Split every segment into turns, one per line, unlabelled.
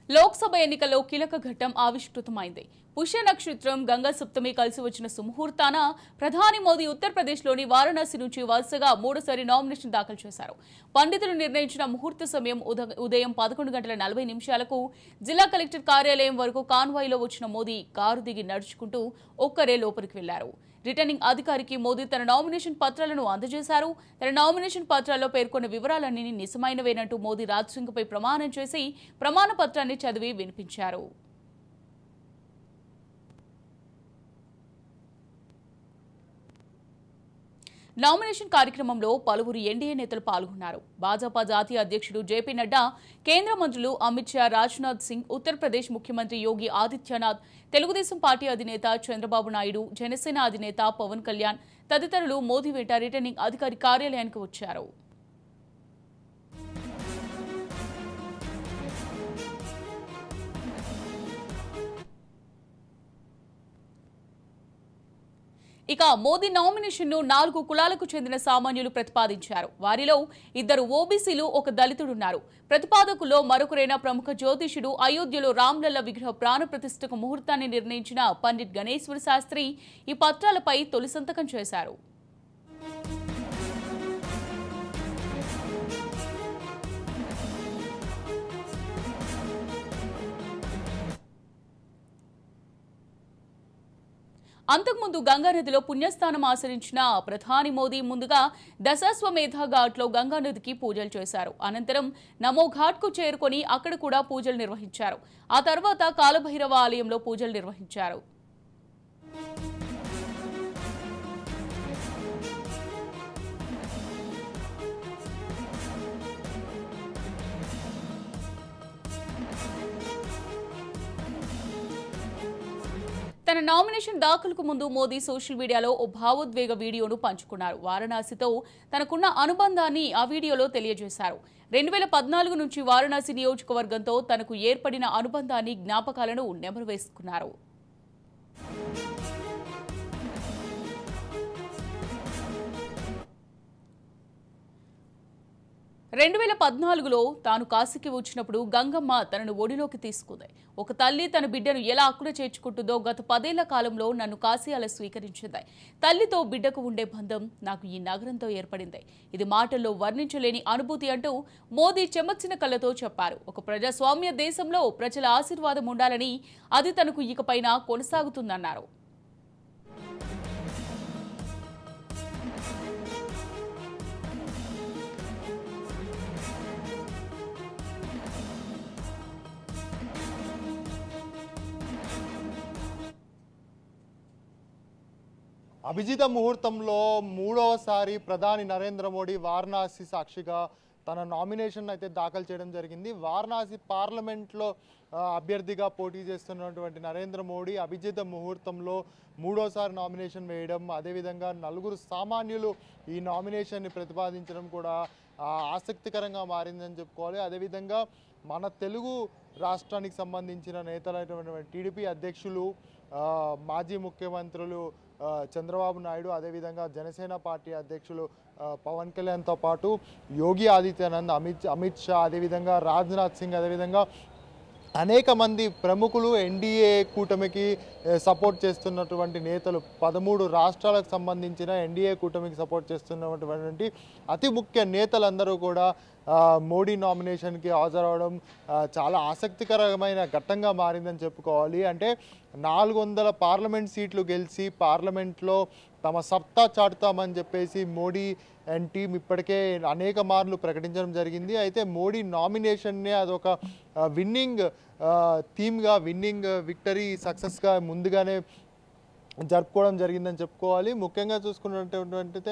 లోక్సభ ఎన్నికల్లో కీలక ఘట్టం ఆవిష్కృతమైంది. పుష్య నక్షత్రం గంగా సప్తమి కలిసి వచ్చిన సుముహూర్తాన ప్రధాని మోదీ ఉత్తరప్రదేశ్లోని వారణాసి నుంచి వరుసగా మూడోసారి నామినేషన్ దాఖలు చేశారు. పండితులు నిర్ణయించిన ముహూర్త సమయం ఉదయం 11:40 జిల్లా కలెక్టర్ కార్యాలయం వరకు కాన్వాయ్లో వచ్చిన మోదీ కారు దిగి నడుచుకుంటూ ఒక్కరే లోపలికి వెళ్లారు. రిటర్నింగ్ అధికారికి మోదీ తన నామినేషన్ పత్రాలను అందజేశారు. తన నామినేషన్ పత్రాల్లో పేర్కొన్న వివరాలన్నీ నిజమైనవేనంటూ మోదీ రాజ్సింగ్పై ప్రమాణం చేసి ప్రమాణ పత్రాన్ని చదివి వినిపించారు. నామినేషన్ కార్యక్రమంలో పలువురు ఎన్డీఏ నేతలు పాల్గొన్నారు. భాజపా జాతీయ అధ్యక్షుడు జేపీ నడ్డా, కేంద్ర మంత్రులు అమిత్ షా, రాజ్నాథ్ సింగ్, ఉత్తరప్రదేశ్ ముఖ్యమంత్రి యోగి ఆదిత్యనాథ్, తెలుగుదేశం పార్టీ అధినేత చంద్రబాబు నాయుడు, జనసేన అధినేత పవన్ కళ్యాణ్ తదితరులు మోదీ వెంట రిటర్నింగ్ అధికారి కార్యాలయానికి వచ్చారు. ఇక మోదీ నామినేషన్ ను 4 కులాలకు చెందిన సామాన్యులు ప్రతిపాదించారు. వారిలో 2 ఓబీసీలు, 1 దళితుడున్నారు. ప్రతిపాదకుల్లో మరొకరైన ప్రముఖ జ్యోతిషుడు, అయోధ్యలో రామ్లల్ల విగ్రహ ప్రాణ ప్రతిష్ఠకు ముహూర్తాన్ని నిర్ణయించిన పండిట్ గణేశ్వర శాస్త్రి ఈ పత్రాలపై తొలి సంతకం చేశారు. అంతకుముందు గంగానదిలో పుణ్యస్నానం ఆచరించిన ప్రధాని మోదీ ముందుగా దశాశ్వమేధ ఘాట్లో గంగానదికి పూజలు చేశారు. అనంతరం నమో ఘాట్కు చేరుకొని అక్కడ కూడా పూజలు నిర్వహించారు. ఆ తర్వాత కాలభైరవ ఆలయంలో పూజలు నిర్వహించారు. తన నామినేషన్ దాఖలుకు ముందు మోదీ సోషల్ మీడియాలో ఓ భావోద్వేగ వీడియోను పంచుకున్నారు. వారణాసితో తనకున్న అనుబంధాన్ని ఆ వీడియోలో తెలియజేశారు. 2014 నుంచి వారణాసి నియోజకవర్గంతో తనకు ఏర్పడిన అనుబంధాన్ని, జ్ఞాపకాలను నెమరు వేసుకున్నారు. 2014లో తాను కాశీకి వచ్చినప్పుడు గంగమ్మ తనను ఒడిలోకి తీసుకుంది. ఒక తల్లి తన బిడ్డను ఎలా అక్కున చేర్చుకుంటుందో గత 10 ఏళ్ల కాలంలో నన్ను కాశీ అలా స్వీకరించింది. తల్లితో బిడ్డకు ఉండే బంధం నాకు ఈ నగరంతో ఏర్పడింది. ఇది మాటల్లో వర్ణించలేని అనుభూతి అంటూ మోదీ చెమర్చిన కళ్ళతో చెప్పారు. ఒక ప్రజాస్వామ్య దేశంలో ప్రజల ఆశీర్వాదం ఉండాలని, అది తనకు ఇకపైన కొనసాగుతుందన్నారు.
అభిజిత ముహూర్తంలో మూడవసారి ప్రధాని నరేంద్ర మోడీ వారణాసి సాక్షిగా తన నామినేషన్ అయితే దాఖలు చేయడం జరిగింది. వారణాసి పార్లమెంట్లో అభ్యర్థిగా పోటీ చేస్తున్నటువంటి నరేంద్ర మోడీ అభిజిత ముహూర్తంలో మూడోసారి నామినేషన్ వేయడం, అదేవిధంగా 4 సామాన్యులు ఈ నామినేషన్ని ప్రతిపాదించడం కూడా ఆసక్తికరంగా మారిందని చెప్పుకోవాలి. అదేవిధంగా మన తెలుగు రాష్ట్రానికి సంబంధించిన నేతలైనటువంటి టీడీపీ అధ్యక్షులు, మాజీ ముఖ్యమంత్రులు చంద్రబాబు నాయుడు, అదేవిధంగా జనసేన పార్టీ అధ్యక్షులు పవన్ కళ్యాణ్తో పాటు యోగి ఆదిత్యనాథ్, అమిత్ షా, అదేవిధంగా రాజ్నాథ్ సింగ్, అదేవిధంగా అనేక మంది ప్రముఖులు ఎన్డీఏ కూటమికి సపోర్ట్ చేస్తున్నటువంటి నేతలు, 13 రాష్ట్రాలకు సంబంధించిన ఎన్డీఏ కూటమికి సపోర్ట్ చేస్తున్నటువంటి అతి ముఖ్య నేతలందరూ కూడా మోడీ నామినేషన్కి హాజరవడం చాలా ఆసక్తికరమైన ఘట్టంగా మారిందని చెప్పుకోవాలి. అంటే 400 పార్లమెంట్ సీట్లు గెలిచి పార్లమెంట్లో తమ సత్తా చాటుతామని చెప్పేసి మోడీ అండ్ టీం ఇప్పటికే అనేక మార్లు ప్రకటించడం జరిగింది. అయితే మోడీ నామినేషన్నే అదొక విన్నింగ్ థీమ్గా, విన్నింగ్ విక్టరీ సక్సెస్గా ముందుగానే జరుపుకోవడం జరిగిందని చెప్పుకోవాలి. ముఖ్యంగా చూసుకున్నటువంటి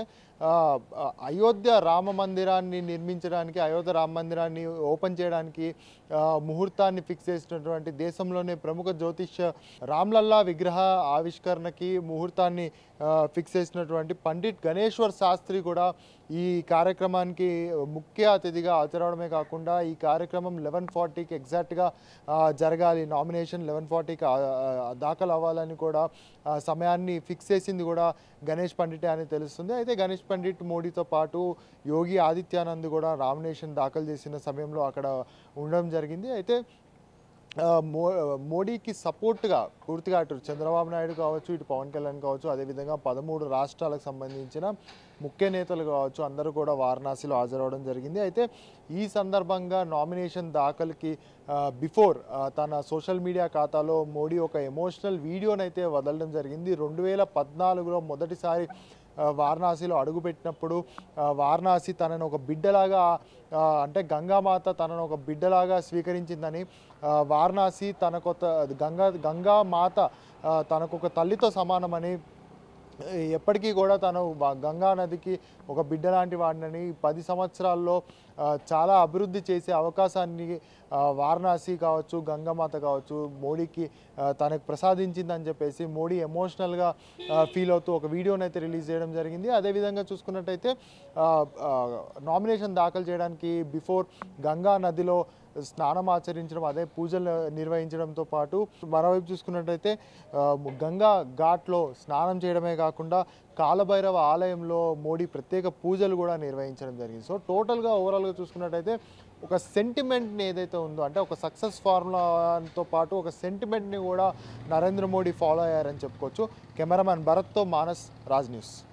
అయోధ్య రామ మందిరాన్ని నిర్మించడానికి, అయోధ్య రామ మందిరాన్ని ఓపెన్ చేయడానికి ముహూర్తాన్ని ఫిక్స్ చేసినటువంటి దేశంలోనే ప్రముఖ జ్యోతిష్య రామ్లల్లా విగ్రహ ఆవిష్కరణకి ముహూర్తాన్ని ఫిక్స్ చేసినటువంటి పండిట్ గణేశ్వర్ శాస్త్రి కూడా ఈ కార్యక్రమానికి ముఖ్య అతిథిగా హాజరవడమే కాకుండా ఈ కార్యక్రమం 11:40కి ఎగ్జాక్ట్గా జరగాలి, నామినేషన్ 11:40కి దాఖలు అవ్వాలని కూడా సమయాన్ని ఫిక్స్ చేసింది కూడా గణేష్ పండిటే అని తెలుస్తుంది. అయితే గణేష్ పండిట్ మోడీతో పాటు యోగి ఆదిత్యనాథ్ కూడా నామినేషన్ దాఖలు చేసిన సమయంలో అక్కడ ఉండడం జరిగింది. అయితే మోడీకి సపోర్ట్గా పూర్తిగా అటు చంద్రబాబు నాయుడు కావచ్చు, ఇటు పవన్ కళ్యాణ్ కావచ్చు, అదేవిధంగా 13 రాష్ట్రాలకు సంబంధించిన ముఖ్య నేతలు కావచ్చు అందరూ కూడా వారణాసిలో హాజరవడం జరిగింది. అయితే ఈ సందర్భంగా నామినేషన్ దాఖలుకి బిఫోర్ తన సోషల్ మీడియా ఖాతాలో మోడీ ఒక ఎమోషనల్ వీడియోనైతే వదలడం జరిగింది. 2014లో మొదటిసారి వారణాసిలో అడుగుపెట్టినప్పుడు వారణాసి తనను ఒక బిడ్డలాగా అంటే గంగామాత తనను ఒక బిడ్డలాగా స్వీకరించిందని, వారణాసి గంగామాత తనకు ఒక తల్లితో సమానమని, ఎప్పటికీ కూడా తను గంగా నదికి ఒక బిడ్డ లాంటి వాడినని, 10 సంవత్సరాల్లో చాలా అభివృద్ధి చేసే అవకాశాన్ని వారణాసి కావచ్చు, గంగామాత కావచ్చు మోడీకి తనకు ప్రసాదించిందని చెప్పేసి మోడీ ఎమోషనల్గా ఫీల్ అవుతూ ఒక వీడియోని అయితే రిలీజ్ చేయడం జరిగింది. అదేవిధంగా చూసుకున్నట్టయితే నామినేషన్ దాఖలు చేయడానికి బిఫోర్ గంగా నదిలో స్నానం ఆచరించడం, అదే పూజలు నిర్వహించడంతో పాటు మరోవైపు చూసుకున్నట్టయితే గంగా ఘాట్లో స్నానం చేయడమే కాకుండా కాలభైరవ ఆలయంలో మోడీ ప్రత్యేక పూజలు కూడా నిర్వహించడం జరిగింది. సో టోటల్గా ఓవరాల్గా చూసుకున్నట్టయితే ఒక సెంటిమెంట్ని ఏదైతే ఉందో, అంటే ఒక సక్సెస్ ఫార్ములాతో పాటు ఒక సెంటిమెంట్ని కూడా నరేంద్ర మోడీ ఫాలో అయ్యారని చెప్పుకోవచ్చు. కెమెరామ్యాన్ భరత్తో మానస్, రాజ్ న్యూస్.